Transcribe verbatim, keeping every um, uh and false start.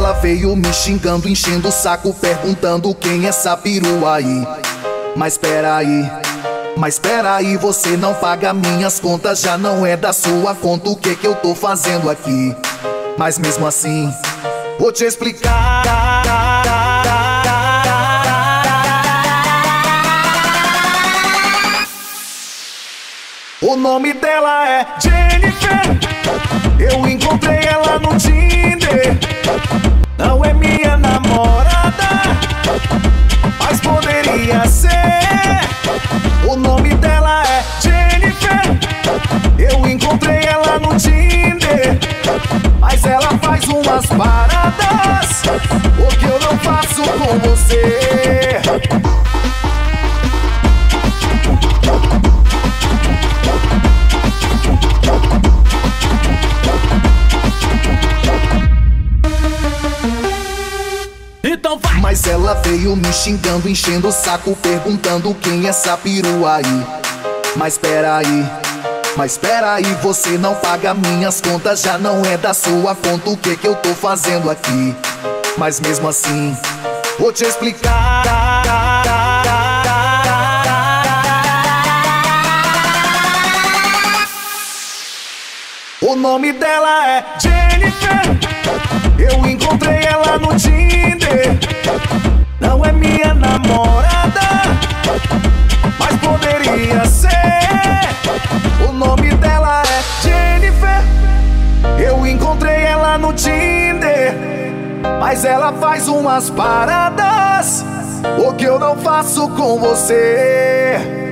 ela veio me xingando, enchendo o saco, perguntando quem é essa perua aí. Mas peraí, mas peraí, você não paga minhas contas, já não é da sua conta o que que eu tô fazendo aqui. Mas mesmo assim, vou te explicar. O nome dela é Jennifer, eu encontrei ela no Tinder. Não é minha namorada, mas poderia ser. O nome dela é Jennifer, eu encontrei ela no Tinder. Mas ela faz umas paradas, o que eu não faço com você. Então vai. Mas ela veio me xingando, enchendo o saco, perguntando quem é essa perua aí. Mas peraí, mas peraí, você não paga minhas contas, já não é da sua conta o que que eu tô fazendo aqui. Mas mesmo assim, vou te explicar. O nome dela é Jennifer, eu encontrei ela no Tinder. Não é minha namorada, mas poderia ser. O nome dela é Jennifer, eu encontrei ela no Tinder. Mas ela faz umas paradas, o que eu não faço com você.